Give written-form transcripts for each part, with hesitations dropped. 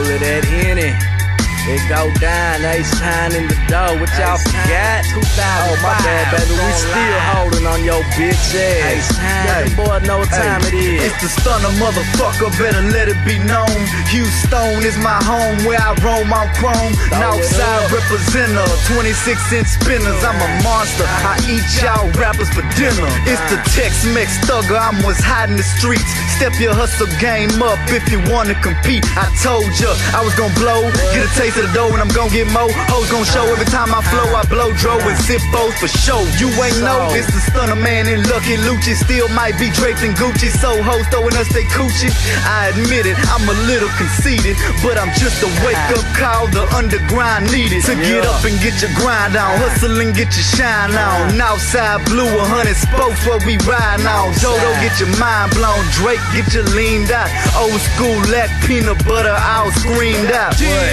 Feel it at any. It go down, Ace Time in the door. What y'all forgot? 2005. Oh, my bad, baby. We still holding on your bitch ass. Ace Time. Let the boy know what time it is. It's the Stunta, motherfucker. Better let it be known. Houston is my home where I roam. I'm chrome. Northside representer. 26-inch spinners. I'm a monster. I eat y'all rappers for dinner. It's the Tex-Mex thugger. I'm what's hot in the streets. Step your hustle game up if you wanna compete. I told ya I was gonna blow. Get a taste of the dough and I'm gonna get more. Hoes gonna show every time I flow. I blow dro and sip foes for show. You ain't know it's the Stunta man and Lucky Lucci. Still might be draped in Gucci. So hoes throwing us they coochie. I admit it, I'm a little conceited, but I'm just a wake up call the underground needed to get up and get your grind on. Hustle and get your shine on. Northside blue 100 spokes what we riding on. Dodo get your mind blown. Drake get you leaned out. Old school lack peanut butter all screamed out.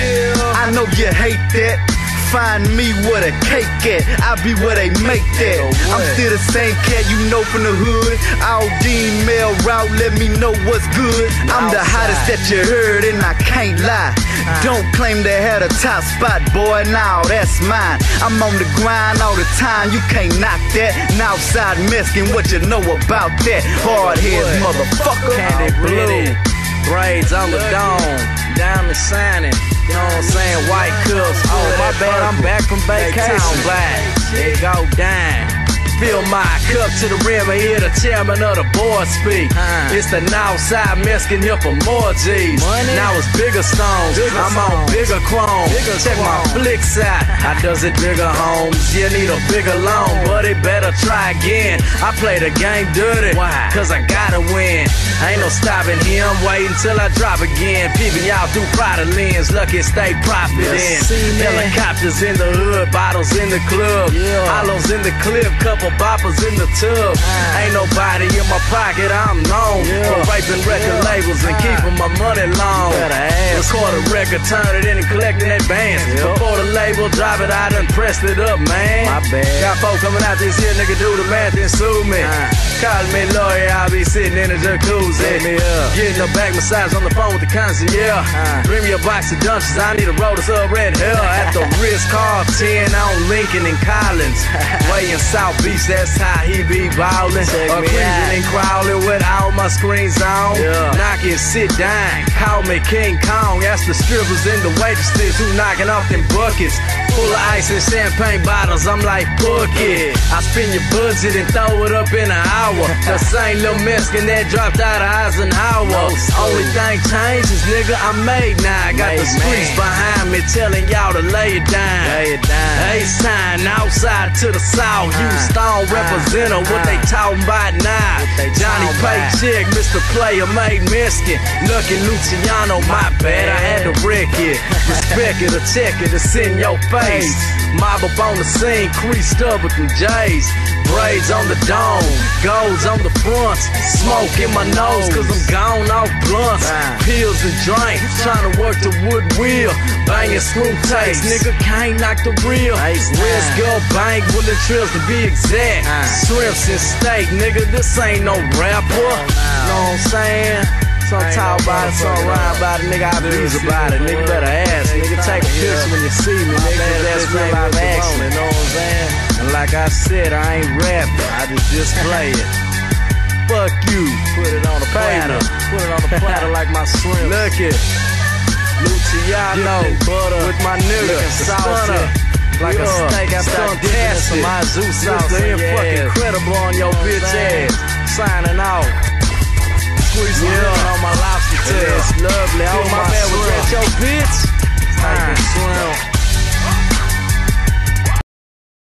I know you hate that. Find me where the cake at. I be where they make that. I'm still the same cat you know from the hood. All D-mail route, let me know what's good. I'm the hottest that you heard and I can't lie. Don't claim to have a top spot, boy, now that's mine. I'm on the grind all the time, you can't knock that. Northside Mexican, what you know about that? Hard heads, motherfucker. Candy blue, braids on the dome, diamond signing. You know what I'm saying? White cups. Oh, my bad, I'm back from vacation. Black. It go down. Fill my cup to the rim and hear the chairman of the board speak. It's the Northside Mexican here for more G's. Now it's bigger stones. I'm on bigger chrome. Check my flicks out. I does it bigger homes. You need a bigger loan, but it better try again. I play the game dirty. Why? Cause I gotta win. Ain't no stopping here. I'm waiting till I drop again. Peeping y'all through product lens. Lucky stay profiting. Helicopters in the hood, bottles in the club, hollows in the clip, couple boppers in the tub. Ain't nobody in my pocket, I'm known for raping record labels and keeping my money long. Record a record, turn it in and collecting advance. Before the label drop it, I done pressed it up, man. My bad. Got folk coming out this here, nigga, do the math and sue me. Call me lawyer, I'll be sitting in a jacuzzi. Getting a back massage on the phone with the concierge. Bring me a box of Dunches, I need a roll this up red hell. At the Ritz-Carlton on Lincoln and Collins. Way in South Beach, that's how he be ballin'. Creeping and crawling with all my screens on. Knock and sit down, call me King Kong. That's the strippers and the waitresses who knocking off them buckets. Full of ice and champagne bottles, I'm like, book it. I spend your budget and throw it up in an hour. The same little Mexican that dropped out of Eisenhower. Only thing changes, nigga, I'm made now. I got the streets behind me telling y'all to lay it down. Ace Time, outside to the south. Houston representer, what they talking about now? Johnny Paycheck, Mr. Player made Mexican. Lucky Luciano, my bad, I had to wreck it. Respect it or check it, it's in your face. Mob up on the scene, creased up with them J's. Braids on the dome, golds on the fronts. Smoke in my nose, cause I'm gone off blunts. Pills and drink, trying to work the wood wheel. Banging screw tapes, nigga can't knock the real. Where's Gull Bank, Willing Trills to be exact. Shrimps and steak, nigga, this ain't no rapper. Know what I'm saying? Some talk about it, some rhyme about it, nigga, I breeze about it. Nigga better ask, nigga, take a picture when you see me, nigga, cause that's real life action, you know what I'm saying? And like I said, I ain't rapping, I just play it. Fuck you, put it on the platter, put it on the platter like my shrimp. Look it, Luciano, butter with my nigga, saucy. Like a steak after dipping in some Izu sauce. Fucking incredible on your bitch ass.